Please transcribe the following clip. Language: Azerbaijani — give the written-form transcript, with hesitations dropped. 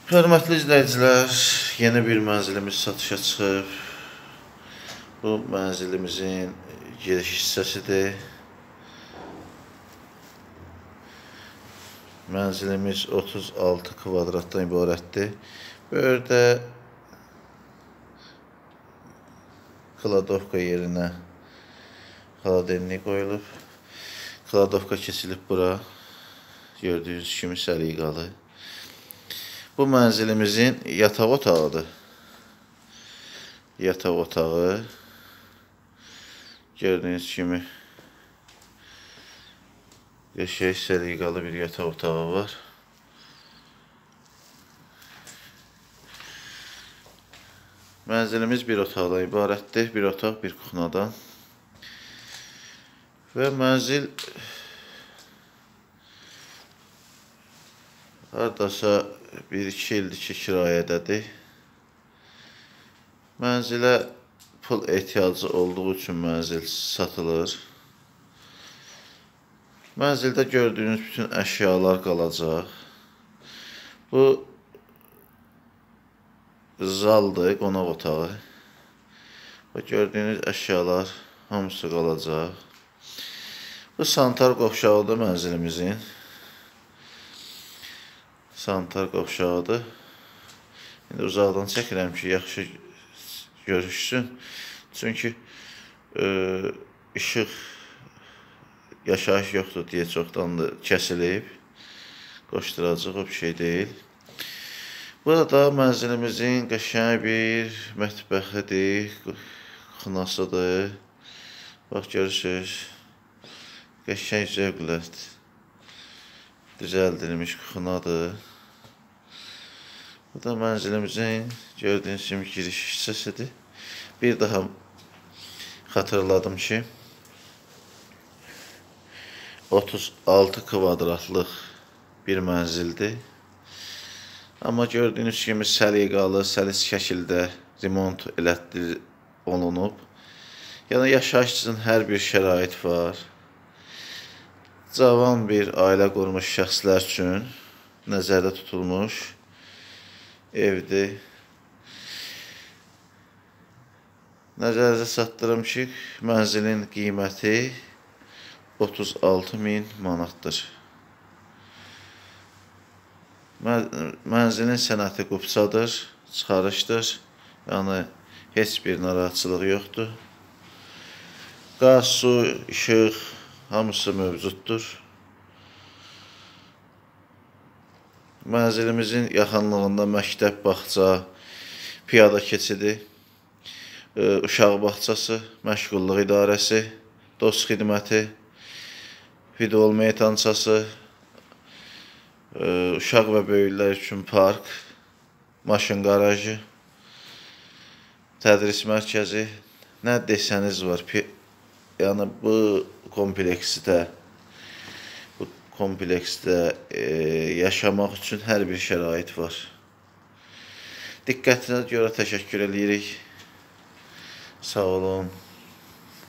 Hörmətli izləyicilər, yeni bir mənzilimiz satışa çıxıb. Bu mənzilimizin giriş hissəsidir. Mənzilimiz 36 kvadratdan ibarətdir. Böyrdə kladovka yerinə xaladenlik qoyulub. Kladovka keçilib bura. Gördüyünüz kimi səliqəli. Bu mənzilimizin yataq otağıdır. Yataq otağı. Gördüyünüz kimi qəşəng səliqəli bir yataq otağı var. Mənzilimiz bir otaqdan ibarətdir. Bir otaq, bir kuxnadan. Və mənzil hardasa 1-2 ildir ki, kirayədədir. Mənzilə pul ehtiyacı olduğu üçün mənzil satılır. Mənzildə gördüyünüz bütün əşyalar qalacaq. Bu zaldır, qonaq otağı. Və gördüyünüz əşyalar hamısı qalacaq. Bu sanitar qovşağıdır mənzilimizin. Sanitar qovşağıdır. İndi uzaqdan çəkirəm ki, yaxşı görüşsün. Çünki işıq, yaşayış yoxdur deyə çoxdandır kəsilib. Qoşduracaq, o bir şey deyil. Burada mənzilimizin qəşəng bir mətbəxidir, kuxnasıdır. Bax, görürsünüz, qəşəng zövqlə düzəldilmiş kuxnadır. Bu da mənzilimizin gördüyünüz kimi giriş hissəsidir. Bir daha xatırladım ki, 36 kvadratlıq bir mənzildir. Amma gördüyünüz kimi səliqəli, səlis şəkildə remont olunub. Yəni, yaşayış üçün hər bir şərait var. Cavan bir ailə qurmuş şəxslər üçün nəzərdə tutulmuş evdir. Nəzərinizə çatdırım ki, mənzilin qiyməti 36.000 manatdır. Mənzilin sənəti qupçadır, çıxarışdır. Yəni, heç bir narahatçılıq yoxdur. Qaz, su, işıq hamısı mövcuddur. Mənzilimizin yaxınlığında məktəb, bağça, piyada keçidi, uşaq bağçası, məşğulluq idarəsi, dost xidməti, futbol meydançası, uşaq və böyüklər üçün park, maşın qarajı, tədris mərkəzi, nə desəniz var. Yəni, bu kompleksdə yaşamaq üçün hər bir şərait var. Diqqətinizə görə təşəkkür edirik. Sağ olun.